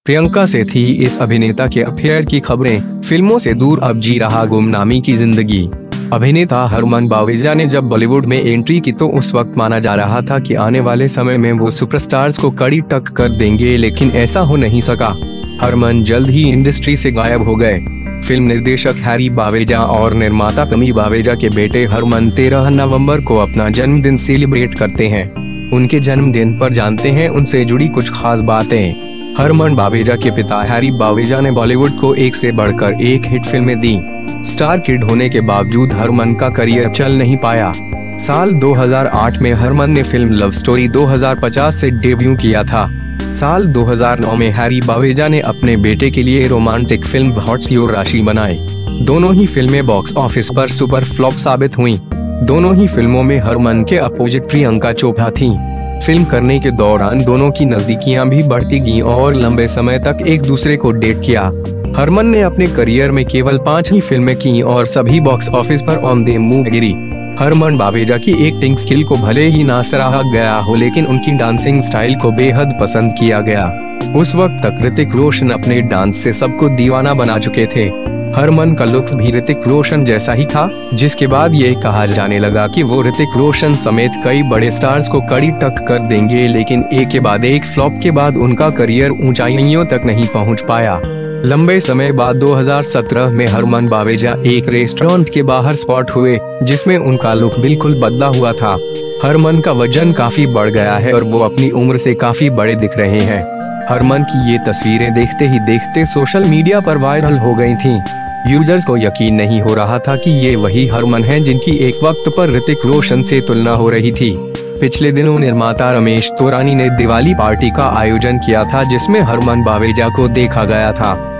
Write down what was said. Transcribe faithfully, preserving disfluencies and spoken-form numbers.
प्रियंका से थी इस अभिनेता के अफेयर की खबरें। फिल्मों से दूर अब जी रहा गुमनामी की जिंदगी। अभिनेता हरमन बावेजा ने जब बॉलीवुड में एंट्री की तो उस वक्त माना जा रहा था कि आने वाले समय में वो सुपरस्टार्स को कड़ी टक्कर देंगे, लेकिन ऐसा हो नहीं सका। हरमन जल्द ही इंडस्ट्री से गायब हो गए। फिल्म निर्देशक हैरी बावेजा और निर्माता तमी बावेजा के बेटे हरमन तेरह नवंबर को अपना जन्मदिन सेलिब्रेट करते हैं। उनके जन्मदिन पर जानते हैं उनसे जुड़ी कुछ खास बातें। हरमन बावेजा के पिता हैरी बावेजा ने बॉलीवुड को एक से बढ़कर एक हिट फिल्में दी। स्टार किड होने के बावजूद हरमन का करियर चल नहीं पाया। साल दो हज़ार आठ में हरमन ने फिल्म लव स्टोरी दो हज़ार पचास से डेब्यू किया था। साल दो हज़ार नौ में हैरी बावेजा ने अपने बेटे के लिए रोमांटिक फिल्म व्हाट्स योर राशि बनाई। दोनों ही फिल्में बॉक्स ऑफिस पर सुपर फ्लॉप साबित हुईं। दोनों ही फिल्मों में हरमन के अपोजिट प्रियंका चोपड़ा थीं। फिल्म करने के दौरान दोनों की नजदीकियां भी बढ़ती गईं और लंबे समय तक एक दूसरे को डेट किया। हरमन ने अपने करियर में केवल पांच ही फिल्में की और सभी बॉक्स ऑफिस पर ऑन द मूव गिरी। हरमन बावेजा की एक्टिंग स्किल को भले ही ना सराहा गया हो, लेकिन उनकी डांसिंग स्टाइल को बेहद पसंद किया गया। उस वक्त तक ऋतिक रोशन अपने डांस से सबको दीवाना बना चुके थे। हरमन का लुक्स भी ऋतिक रोशन जैसा ही था, जिसके बाद ये कहा जाने लगा कि वो ऋतिक रोशन समेत कई बड़े स्टार्स को कड़ी टक्कर देंगे, लेकिन एक के बाद एक फ्लॉप के बाद उनका करियर ऊंचाइयों तक नहीं पहुंच पाया। लंबे समय बाद दो हज़ार सत्रह में हरमन बावेजा एक रेस्टोरेंट के बाहर स्पॉट हुए, जिसमें उनका लुक बिल्कुल बदला हुआ था। हरमन का वजन काफी बढ़ गया है और वो अपनी उम्र से काफी बड़े दिख रहे हैं। हरमन की ये तस्वीरें देखते ही देखते सोशल मीडिया पर वायरल हो गई थीं। यूजर्स को यकीन नहीं हो रहा था कि ये वही हरमन हैं जिनकी एक वक्त पर ऋतिक रोशन से तुलना हो रही थी। पिछले दिनों निर्माता रमेश तोरानी ने दिवाली पार्टी का आयोजन किया था, जिसमें हरमन बावेजा को देखा गया था।